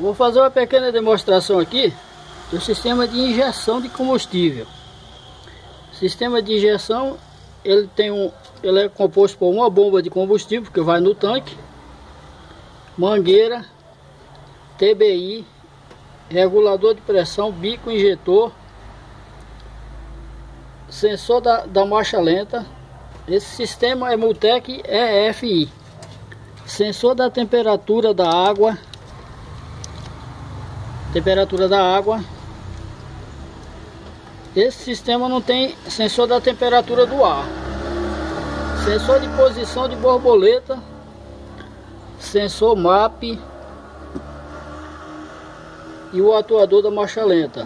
Vou fazer uma pequena demonstração aqui do sistema de injeção de combustível. O sistema de injeção, ele é composto por uma bomba de combustível que vai no tanque, mangueira, TBI, regulador de pressão, bico injetor, sensor da marcha lenta. Esse sistema é Multec EFI, sensor da temperatura da água, Esse sistema não tem sensor da temperatura do ar, sensor de posição de borboleta, sensor MAP e o atuador da marcha lenta.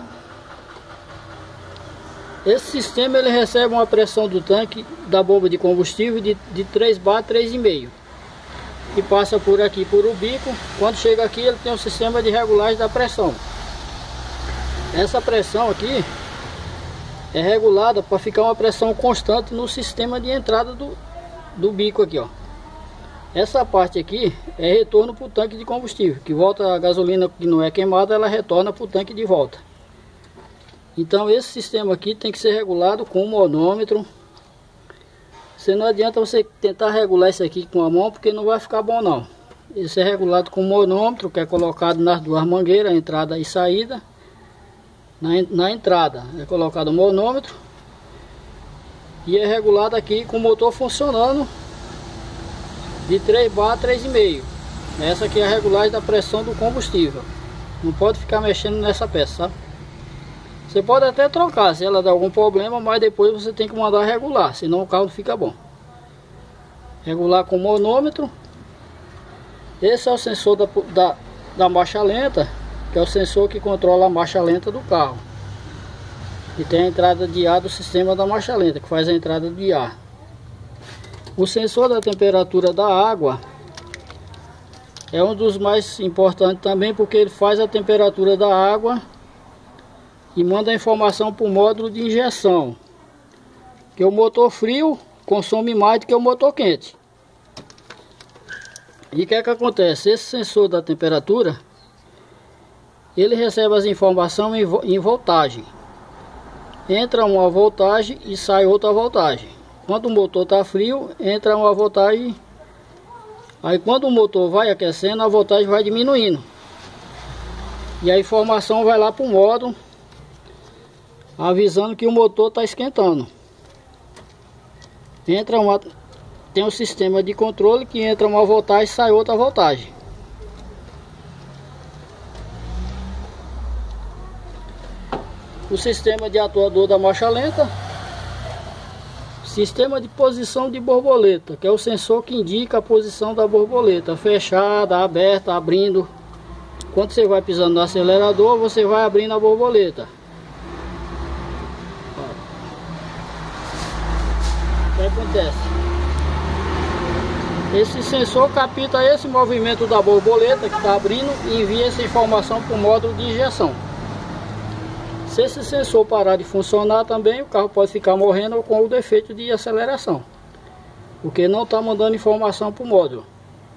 Esse sistema ele recebe uma pressão do tanque da bomba de combustível de 3 bar 3,5 e passa por aqui por o bico. Quando chega aqui ele tem um sistema de regulagem da pressão. Essa pressão aqui é regulada para ficar uma pressão constante no sistema de entrada do bico aqui, ó. Essa parte aqui é retorno para o tanque de combustível, que volta a gasolina que não é queimada, ela retorna para o tanque de volta. Então esse sistema aqui tem que ser regulado com um manômetro. Não adianta você tentar regular isso aqui com a mão, porque não vai ficar bom não. Isso é regulado com um manômetro, que é colocado nas duas mangueiras, entrada e saída. Na entrada é colocado o manômetro e é regulado aqui com o motor funcionando de 3 bar 3,5. Essa aqui é a regulagem da pressão do combustível. Não pode ficar mexendo nessa peça, sabe? Você pode até trocar se ela der algum problema, mas depois você tem que mandar regular, senão o carro não fica bom. Regular com manômetro. Esse é o sensor da marcha lenta, que é o sensor que controla a marcha lenta do carro. E tem a entrada de ar do sistema da marcha lenta, que faz a entrada de ar. O sensor da temperatura da água é um dos mais importantes também, porque ele faz a temperatura da água e manda a informação para o módulo de injeção, que o motor frio consome mais do que o motor quente. E o que é que acontece? Esse sensor da temperatura, ele recebe as informações em voltagem. Entra uma voltagem e sai outra voltagem. Quando o motor está frio, entra uma voltagem. Aí quando o motor vai aquecendo, a voltagem vai diminuindo. E a informação vai lá para o módulo, avisando que o motor está esquentando. Tem um sistema de controle que entra uma voltagem e sai outra voltagem. O sistema de atuador da marcha lenta. Sistema de posição de borboleta, que é o sensor que indica a posição da borboleta, fechada, aberta, abrindo. Quando você vai pisando no acelerador, você vai abrindo a borboleta. O que acontece? Esse sensor capta esse movimento da borboleta que está abrindo e envia essa informação para o módulo de injeção. Se esse sensor parar de funcionar também, o carro pode ficar morrendo com o defeito de aceleração, porque não está mandando informação para o módulo.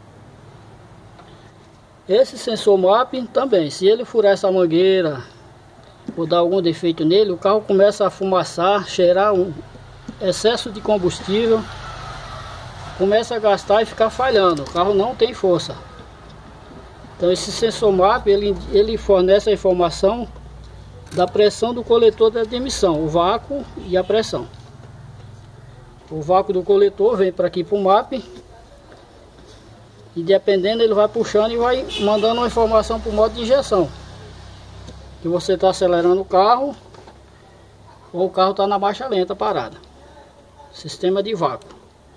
Esse sensor MAP também, se ele furar essa mangueira ou dar algum defeito nele, o carro começa a fumaçar, cheirar um excesso de combustível, começa a gastar e ficar falhando, o carro não tem força. Então esse sensor MAP, ele fornece a informação da pressão do coletor da demissão, o vácuo e a pressão. O vácuo do coletor vem para aqui para o MAP e dependendo ele vai puxando e vai mandando uma informação para o modo de injeção, que você está acelerando o carro ou o carro está na marcha lenta parada. Sistema de vácuo.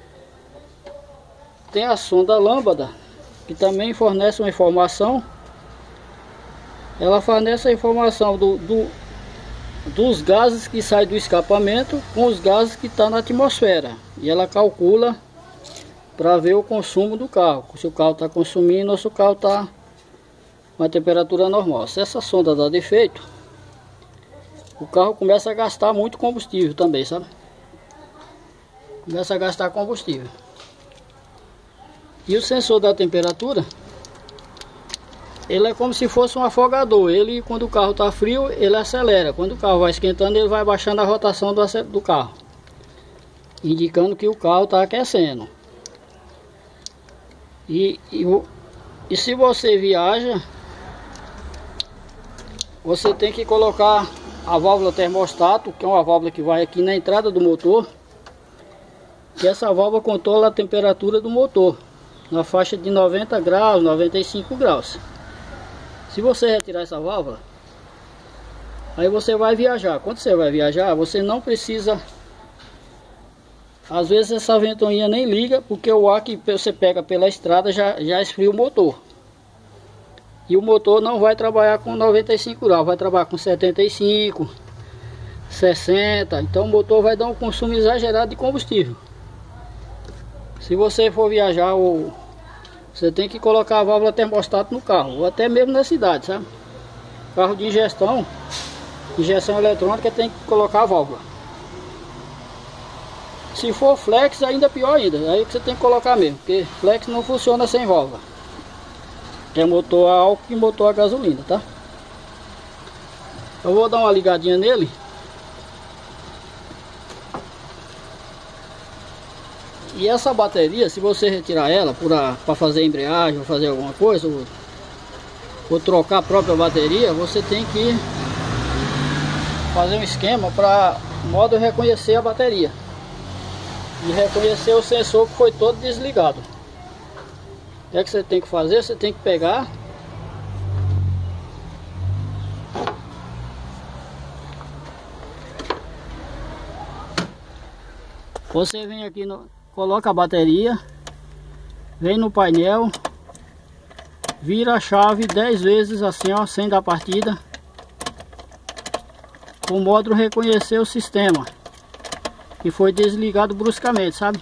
Tem a sonda lâmpada, que também fornece uma informação. Ela fornece a informação dos gases que saem do escapamento com os gases que estão na atmosfera. E ela calcula para ver o consumo do carro. Se o carro está consumindo ou se o carro está com a temperatura normal. Se essa sonda dá defeito, o carro começa a gastar muito combustível também, sabe? Começa a gastar combustível. E o sensor da temperatura ele é como se fosse um afogador. Ele, quando o carro está frio, ele acelera. Quando o carro vai esquentando, ele vai baixando a rotação do carro, indicando que o carro está aquecendo. E se você viaja, você tem que colocar a válvula termostato, que é uma válvula que vai aqui na entrada do motor, que essa válvula controla a temperatura do motor na faixa de 90 graus, 95 graus. Se você retirar essa válvula, aí você vai viajar. Quando você vai viajar, você não precisa... Às vezes essa ventoinha nem liga, porque o ar que você pega pela estrada já esfria o motor. E o motor não vai trabalhar com 95 graus, vai trabalhar com 75, 60. Então o motor vai dar um consumo exagerado de combustível. Se você for viajar, você tem que colocar a válvula termostato no carro, ou até mesmo na cidade, sabe? Carro de injeção eletrônica, tem que colocar a válvula. Se for flex, ainda pior ainda, aí que você tem que colocar mesmo, porque flex não funciona sem válvula. É motor a álcool e motor a gasolina, tá? Eu vou dar uma ligadinha nele. E essa bateria, se você retirar ela para fazer embreagem ou fazer alguma coisa, ou trocar a própria bateria, você tem que fazer um esquema para modo reconhecer a bateria e reconhecer o sensor que foi todo desligado. O que você tem que fazer? Você tem que pegar você vem aqui coloca a bateria, vem no painel, vira a chave 10 vezes assim, ó, sem dar partida, o módulo reconhecer o sistema que foi desligado bruscamente, sabe?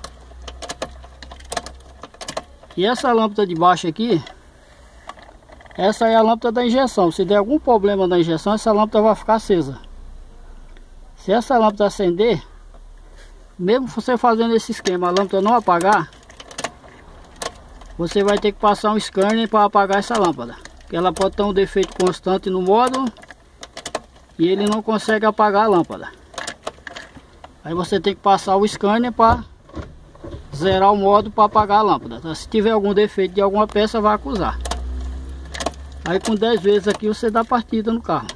E essa lâmpada de baixo aqui, essa é a lâmpada da injeção. Se der algum problema na injeção, essa lâmpada vai ficar acesa. Se essa lâmpada acender, mesmo você fazendo esse esquema, a lâmpada não apagar, você vai ter que passar um scanner para apagar essa lâmpada, porque ela pode ter um defeito constante no módulo e ele não consegue apagar a lâmpada. Aí você tem que passar o scanner para zerar o módulo para apagar a lâmpada, tá? Se tiver algum defeito de alguma peça, vai acusar. Aí com 10 vezes aqui você dá partida no carro.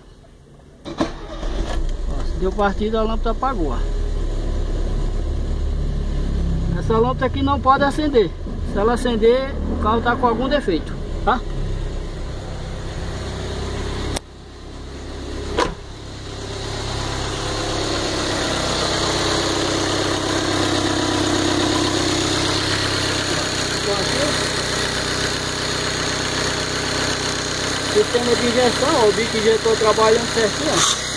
Ó, se deu partida, a lâmpada apagou, ó. Essa lâmpada aqui não pode acender. Se ela acender, o carro está com algum defeito, tá? Sistema de injeção, ó, o bico injetor trabalhando certinho, ó.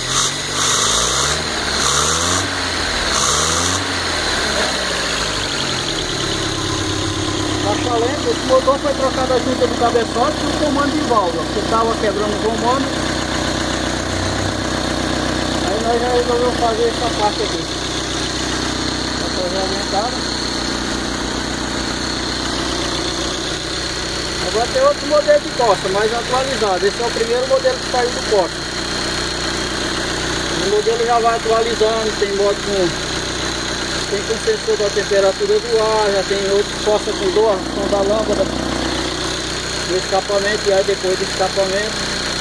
Esse motor foi trocado a junta do cabeçote e o comando de válvula, que estava quebrando o comando. Aí nós já resolvemos fazer essa parte aqui. Essa já aumentada. Agora tem outro modelo de costa, mais atualizado. Esse é o primeiro modelo que saiu do costa. O modelo já vai atualizando, tem modo com... Tem com sensor da temperatura do ar, já tem outro que possa com som da lâmpada no escapamento e aí depois do escapamento.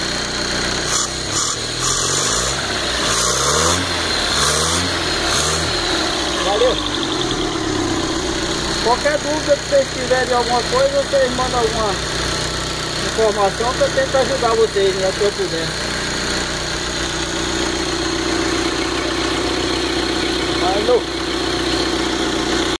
Valeu! Qualquer dúvida que vocês tiverem de alguma coisa, vocês mandam alguma informação que eu tento ajudar vocês, né, que eu puder.